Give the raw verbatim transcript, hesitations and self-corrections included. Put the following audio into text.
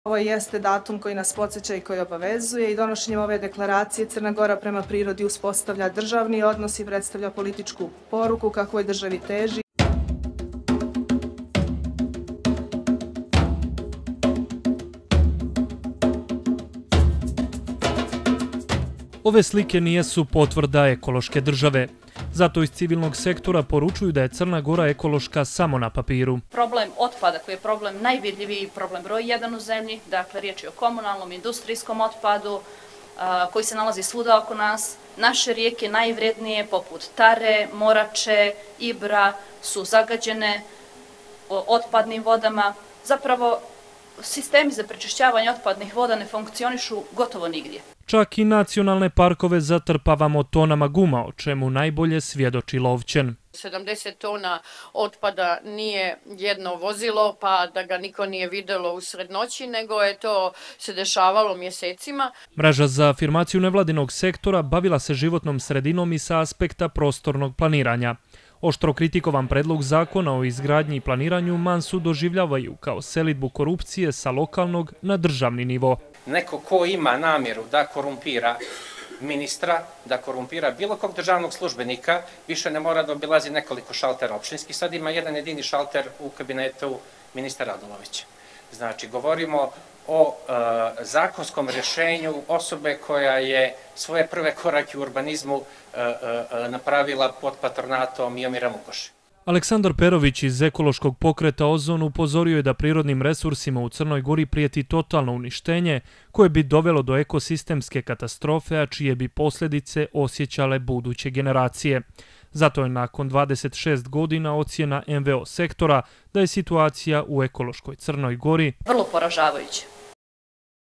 Ovo jeste datum koji nas podsjeća i koji obavezuje i donošenjem ove deklaracije Crna Gora prema prirodi uspostavlja državni odnos i predstavlja političku poruku kakvoj državi teži. Ove slike nijesu potvrda ekološke države. Zato iz civilnog sektora poručuju da je Crna Gora ekološka samo na papiru. Problem otpada koji je problem najvidljiviji, problem broj jedan u zemlji, dakle riječ je o komunalnom, industrijskom otpadu koji se nalazi svuda oko nas. Naše rijeke najvrednije poput Tare, Morače, Ibra su zagađene otpadnim vodama. Zapravo sistemi za prečišćavanje otpadnih voda ne funkcionišu gotovo nigdje. Čak i nacionalne parkove zatrpavamo tonama guma, o čemu najbolje svjedoči Lovćen. sedamdeset tona otpada nije jedno vozilo, pa da ga niko nije vidjelo usred noći, nego je to se dešavalo mjesecima. Mreža za afirmaciju nevladinog sektora bavila se životnom sredinom i sa aspekta prostornog planiranja. Oštro kritikovan predlog zakona o izgradnji i planiranju Mansu doživljavaju kao selidbu korupcije sa lokalnog na državni nivo. Neko ko ima namjeru da korumpira ministra, da korumpira bilo kog državnog službenika, više ne mora da obilazi nekoliko šaltera opštinskih. Sad ima jedan jedini šalter u kabinetu ministra Radulovića. Znači, govorimo o e, zakonskom rješenju osobe koja je svoje prve korake u urbanizmu e, e, napravila pod patronatom Miomira Mukoše. Aleksandar Perović iz ekološkog pokreta Ozon upozorio je da prirodnim resursima u Crnoj Gori prijeti totalno uništenje koje bi dovelo do ekosistemske katastrofe, a čije bi posljedice osjećale buduće generacije. Zato je nakon dvadeset šest godina ocjena em ve o sektora da je situacija u ekološkoj Crnoj Gori vrlo poražavajuća.